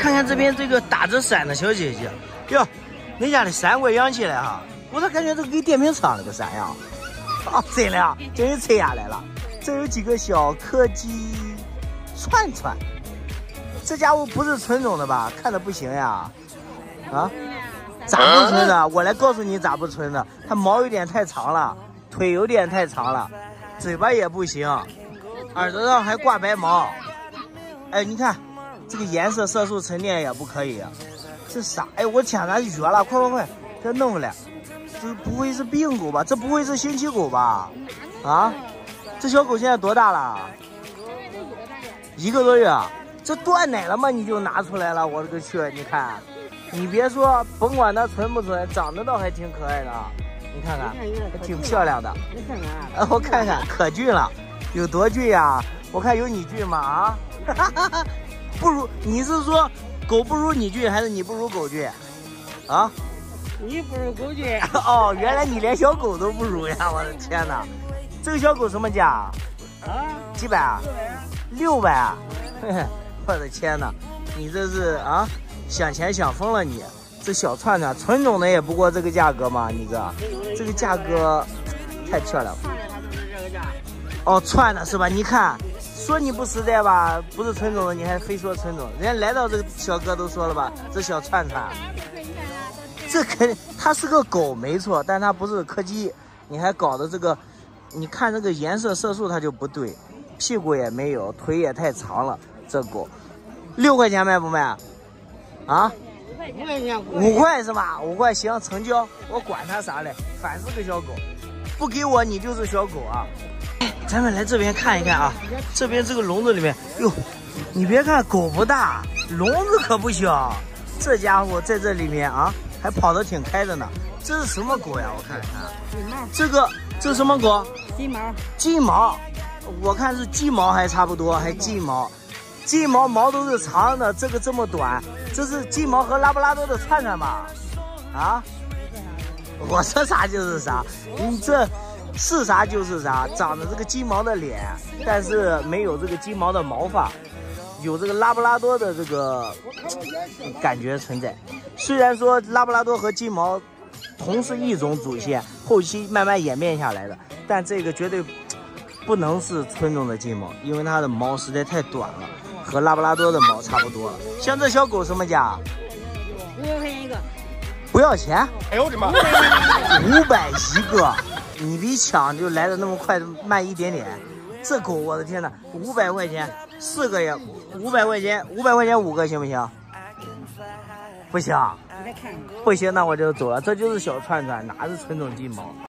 看看这边这个打着伞的小姐姐，哟，人家的伞我养起来哈，我咋感觉这跟电瓶车那个伞呀？哦，真的，终于拆下来了。这有几个小柯基串串，这家伙不是纯种的吧？看着不行呀。啊？咋不纯的？我来告诉你咋不纯的。它毛有点太长了，腿有点太长了，嘴巴也不行，耳朵上还挂白毛。哎，你看这个颜色色素沉淀也不可以。这啥？哎，我天，咱就绝了！快，这弄过来。这不会是病狗吧？这不会是星期狗吧？啊？这小狗现在多大了？1个多月。这断奶了吗？你就拿出来了，我这个去，你看。你别说，甭管它纯不纯，长得倒还挺可爱的，你看看，挺漂亮的。你看看，我看看，可俊了，有多俊呀？我看有你俊吗？啊，不如，你是说狗不如你俊，还是你不如狗俊？啊？ 你不如狗俊。 哦，原来你连小狗都不如呀！我的天哪，这个小狗什么价？ 啊？ 几百啊？600啊？嘿嘿，我的天哪，你这是啊？想钱想疯了你！这小串串纯种的也不过这个价格嘛，你这个价格太漂亮了。哦，串的是吧？你看，说你不实在吧，不是纯种的，你还非说纯种。人家来到这个小哥都说了吧，这小串串，这肯定它是个狗没错，但它不是柯基。你还搞的这个，你看这个颜色色素它就不对，屁股也没有，腿也太长了。这狗6块钱卖不卖？啊，5块是吧？5块行，成交。我管他啥嘞，反是个小狗，不给我你就是小狗啊！咱们来这边看一看啊，这边这个笼子里面，哟，你别看狗不大，笼子可不小。这家伙在这里面啊，还跑得挺开的呢。这是什么狗呀？我看看，这是什么狗？金毛，我看是鸡毛还差不多，还金毛。金毛毛都是长的，这个这么短，这是金毛和拉布拉多的串串吧？啊？我说啥就是啥，你这是啥就是啥，长着这个金毛的脸，但是没有这个金毛的毛发，有这个拉布拉多的这个感觉存在。虽然说拉布拉多和金毛同是一种祖先，后期慢慢演变下来的，但这个绝对不能是纯种的金毛，因为它的毛实在太短了。和拉布拉多的毛差不多了。像这小狗什么价 ？5块钱一个。 不要钱？ 哎呦我的妈 ！500一个，你比抢就来的那么快，慢一点点。这狗，我的天哪，500块钱4个也500块钱，500块钱5个行不行？不行，不行，那我就走了。这就是小串串，哪是纯种金毛？